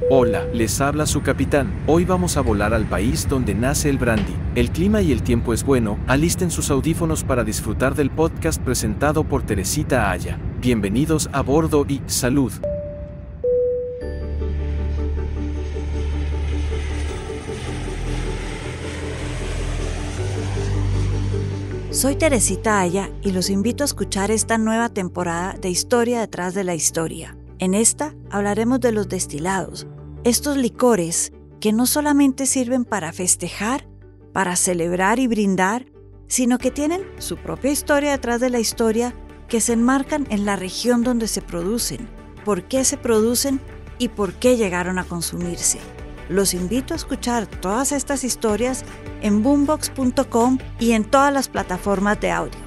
Hola, les habla su capitán. Hoy vamos a volar al país donde nace el brandy. El clima y el tiempo es bueno, alisten sus audífonos para disfrutar del podcast presentado por Teresita Aya. Bienvenidos a bordo y salud. Soy Teresita Aya y los invito a escuchar esta nueva temporada de Historia detrás de la historia. En esta hablaremos de los destilados, estos licores que no solamente sirven para festejar, para celebrar y brindar, sino que tienen su propia historia detrás de la historia que se enmarcan en la región donde se producen, por qué se producen y por qué llegaron a consumirse. Los invito a escuchar todas estas historias en boombox.com y en todas las plataformas de audio.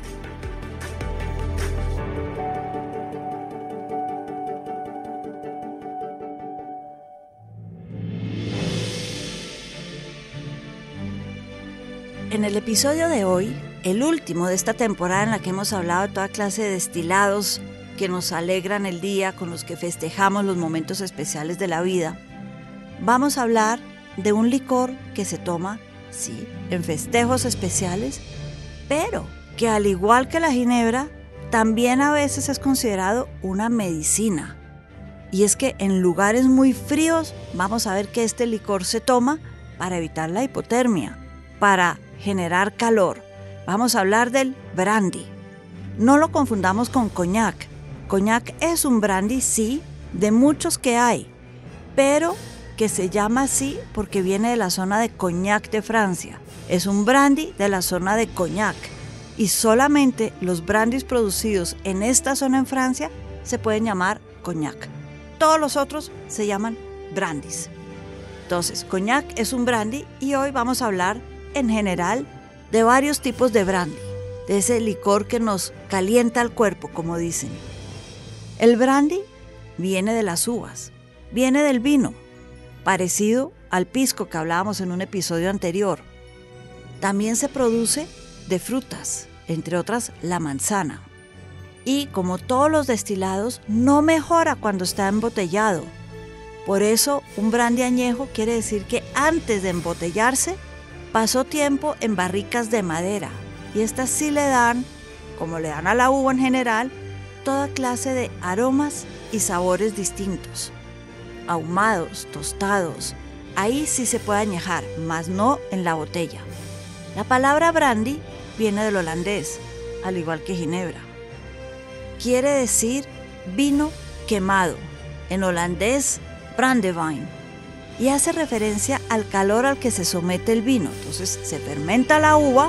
En el episodio de hoy, el último de esta temporada en la que hemos hablado de toda clase de destilados que nos alegran el día, con los que festejamos los momentos especiales de la vida, vamos a hablar de un licor que se toma, sí, en festejos especiales, pero que al igual que la ginebra, también a veces es considerado una medicina. Y es que en lugares muy fríos vamos a ver que este licor se toma para evitar la hipotermia, para generar calor. Vamos a hablar del brandy. No lo confundamos con coñac. Coñac es un brandy, sí, de muchos que hay, pero que se llama así porque viene de la zona de Cognac de Francia. Es un brandy de la zona de Cognac y solamente los brandys producidos en esta zona en Francia se pueden llamar Cognac. Todos los otros se llaman brandys. Entonces, Cognac es un brandy y hoy vamos a hablar en general de varios tipos de brandy, de ese licor que nos calienta el cuerpo, como dicen. El brandy viene de las uvas, viene del vino, parecido al pisco que hablábamos en un episodio anterior. También se produce de frutas, entre otras la manzana. Y como todos los destilados, no mejora cuando está embotellado. Por eso, un brandy añejo quiere decir que antes de embotellarse, pasó tiempo en barricas de madera. Y estas sí le dan, como le dan a la uva en general, toda clase de aromas y sabores distintos. Ahumados, tostados, ahí sí se puede añejar, mas no en la botella. La palabra brandy viene del holandés, al igual que ginebra. Quiere decir vino quemado, en holandés brandewijn, y hace referencia al calor al que se somete el vino. Entonces se fermenta la uva,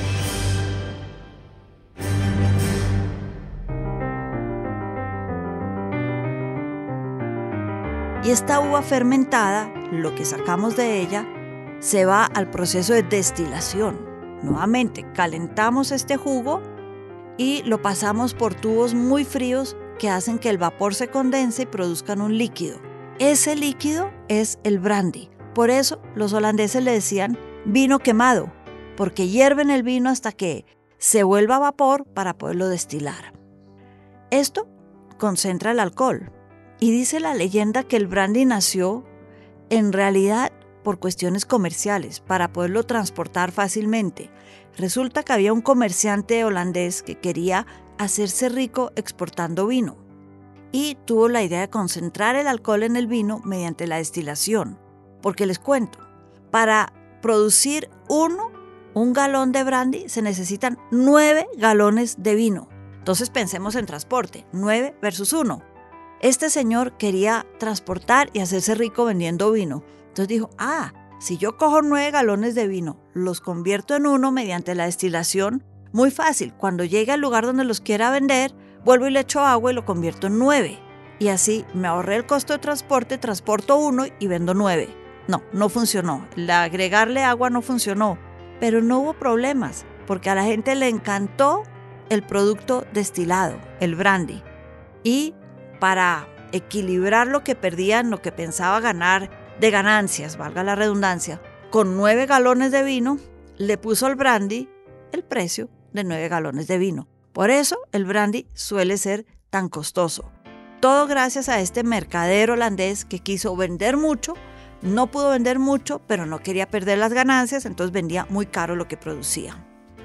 y esta uva fermentada, lo que sacamos de ella, se va al proceso de destilación. Nuevamente, calentamos este jugo y lo pasamos por tubos muy fríos que hacen que el vapor se condense y produzcan un líquido. Ese líquido es el brandy. Por eso los holandeses le decían vino quemado, porque hierven el vino hasta que se vuelva vapor para poderlo destilar. Esto concentra el alcohol. Y dice la leyenda que el brandy nació en realidad por cuestiones comerciales, para poderlo transportar fácilmente. Resulta que había un comerciante holandés que quería hacerse rico exportando vino y tuvo la idea de concentrar el alcohol en el vino mediante la destilación. Porque les cuento, para producir un galón de brandy se necesitan 9 galones de vino. Entonces pensemos en transporte, 9 versus 1. Este señor quería transportar y hacerse rico vendiendo vino. Entonces dijo, si yo cojo 9 galones de vino, los convierto en 1 mediante la destilación, muy fácil. Cuando llegue al lugar donde los quiera vender, vuelvo y le echo agua y lo convierto en 9. Y así me ahorré el costo de transporte, transporto 1 y vendo 9. No funcionó. El agregarle agua no funcionó. Pero no hubo problemas, porque a la gente le encantó el producto destilado, el brandy. Y para equilibrar lo que perdían, lo que pensaba ganar de ganancias, valga la redundancia, con 9 galones de vino, le puso al brandy el precio de 9 galones de vino. Por eso el brandy suele ser tan costoso. Todo gracias a este mercader holandés que quiso vender mucho, no pudo vender mucho, pero no quería perder las ganancias, entonces vendía muy caro lo que producía.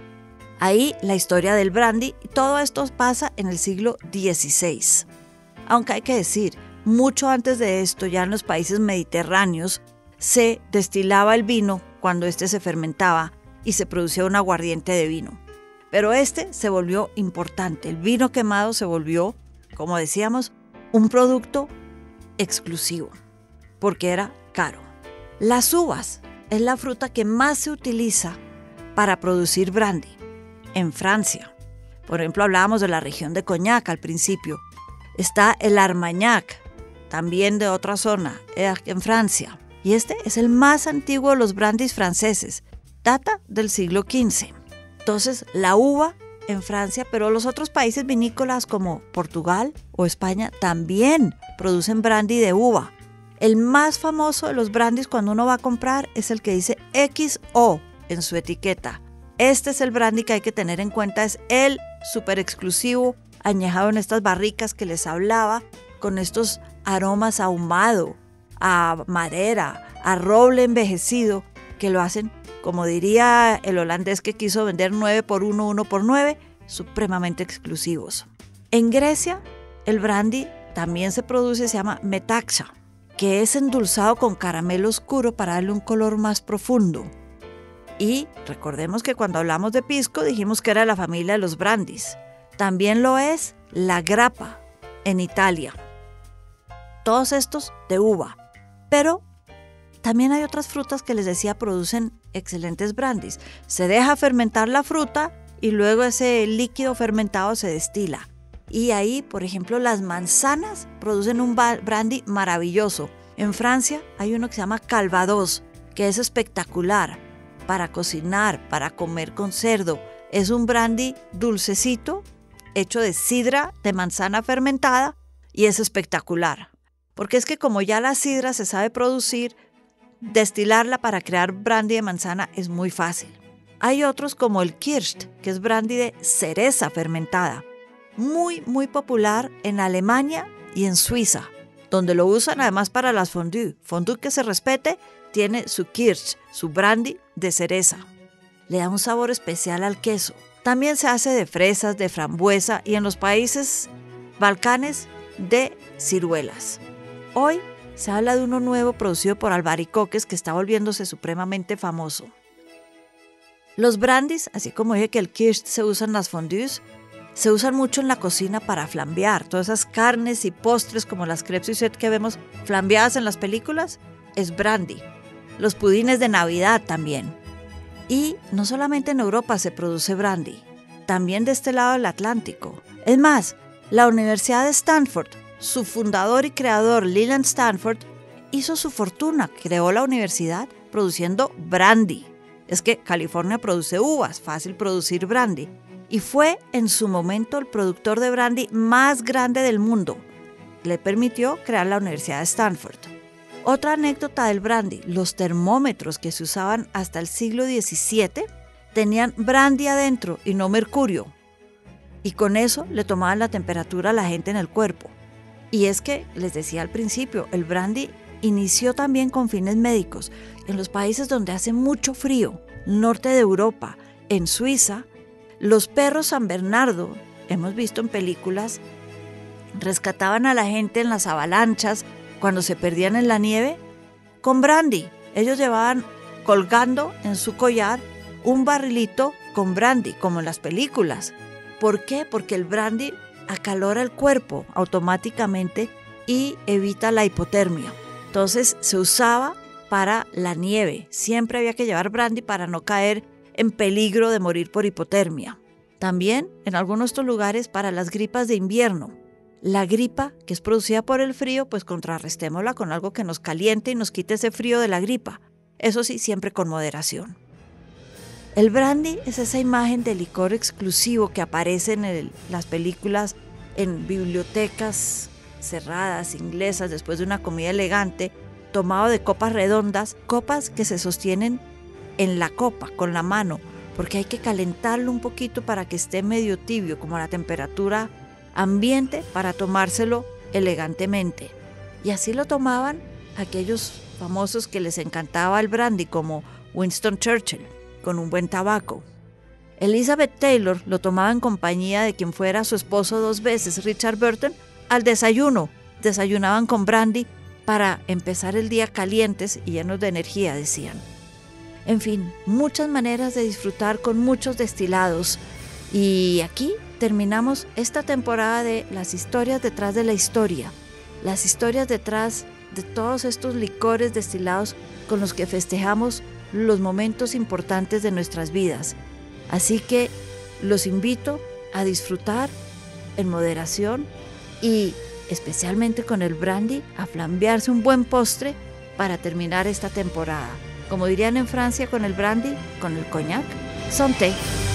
Ahí la historia del brandy, y todo esto pasa en el siglo XVI. Aunque hay que decir, mucho antes de esto, ya en los países mediterráneos, se destilaba el vino cuando este se fermentaba y se producía un aguardiente de vino. Pero este se volvió importante. El vino quemado se volvió, como decíamos, un producto exclusivo, porque era caro. Las uvas es la fruta que más se utiliza para producir brandy. En Francia, por ejemplo, hablábamos de la región de Cognac al principio. Está el Armagnac, también de otra zona, en Francia. Y este es el más antiguo de los brandys franceses. Data del siglo XV. Entonces, la uva en Francia, pero los otros países vinícolas como Portugal o España también producen brandy de uva. El más famoso de los brandys cuando uno va a comprar es el que dice XO en su etiqueta. Este es el brandy que hay que tener en cuenta, es el súper exclusivo, añejado en estas barricas que les hablaba, con estos aromas a ahumado, a madera, a roble envejecido, que lo hacen, como diría el holandés que quiso vender 9 por 1, 1 por 9, supremamente exclusivos. En Grecia, el brandy también se produce, se llama metaxa, que es endulzado con caramelo oscuro para darle un color más profundo. Y recordemos que cuando hablamos de pisco dijimos que era la familia de los brandys. También lo es la grappa en Italia. Todos estos de uva. Pero también hay otras frutas que les decía producen excelentes brandys. Se deja fermentar la fruta y luego ese líquido fermentado se destila. Y ahí, por ejemplo, las manzanas producen un brandy maravilloso. En Francia hay uno que se llama Calvados, que es espectacular para cocinar, para comer con cerdo. Es un brandy dulcecito, hecho de sidra de manzana fermentada y es espectacular. Porque es que como ya la sidra se sabe producir, destilarla para crear brandy de manzana es muy fácil. Hay otros como el Kirsch, que es brandy de cereza fermentada. Muy, muy popular en Alemania y en Suiza, donde lo usan además para las fondue. Fondue que se respete tiene su Kirsch, su brandy de cereza. Le da un sabor especial al queso. También se hace de fresas, de frambuesa y en los países Balcanes de ciruelas. Hoy se habla de uno nuevo producido por Albaricoques que está volviéndose supremamente famoso. Los brandys, así como dije que el Kirsch se usa en las fondues, se usan mucho en la cocina para flambear. Todas esas carnes y postres como las crêpes Suzette que vemos flambeadas en las películas, es brandy. Los pudines de Navidad también. Y no solamente en Europa se produce brandy, también de este lado del Atlántico. Es más, la Universidad de Stanford, su fundador y creador Leland Stanford, hizo su fortuna, creó la universidad produciendo brandy. Es que California produce uvas, fácil producir brandy. Y fue en su momento el productor de brandy más grande del mundo. Le permitió crear la Universidad de Stanford. Otra anécdota del brandy, los termómetros que se usaban hasta el siglo XVII tenían brandy adentro y no mercurio. Y con eso le tomaban la temperatura a la gente en el cuerpo. Y es que, les decía al principio, el brandy inició también con fines médicos. En los países donde hace mucho frío, norte de Europa, en Suiza, los perros San Bernardo, hemos visto en películas, rescataban a la gente en las avalanchas cuando se perdían en la nieve con brandy. Ellos llevaban colgando en su collar un barrilito con brandy, como en las películas. ¿Por qué? Porque el brandy acalora el cuerpo automáticamente y evita la hipotermia. Entonces se usaba para la nieve. Siempre había que llevar brandy para no caer en peligro de morir por hipotermia. También en algunos de estos lugares para las gripas de invierno. La gripa que es producida por el frío, pues contrarrestémosla con algo que nos caliente y nos quite ese frío de la gripa. Eso sí, siempre con moderación. El brandy es esa imagen de licor exclusivo que aparece en las películas, en bibliotecas cerradas, inglesas, después de una comida elegante, tomado de copas redondas, copas que se sostienen en la copa, con la mano, porque hay que calentarlo un poquito para que esté medio tibio, como a la temperatura ambiente, para tomárselo elegantemente. Y así lo tomaban aquellos famosos que les encantaba el brandy, como Winston Churchill, con un buen tabaco. Elizabeth Taylor lo tomaba en compañía de quien fuera su esposo 2 veces, Richard Burton, al desayuno. Desayunaban con brandy para empezar el día calientes y llenos de energía, decían. En fin, muchas maneras de disfrutar con muchos destilados. Y aquí terminamos esta temporada de las historias detrás de la historia, las historias detrás de todos estos licores destilados con los que festejamos los momentos importantes de nuestras vidas. Así que los invito a disfrutar en moderación y especialmente con el brandy, a flambearse un buen postre para terminar esta temporada. Como dirían en Francia con el brandy, con el cognac, santé.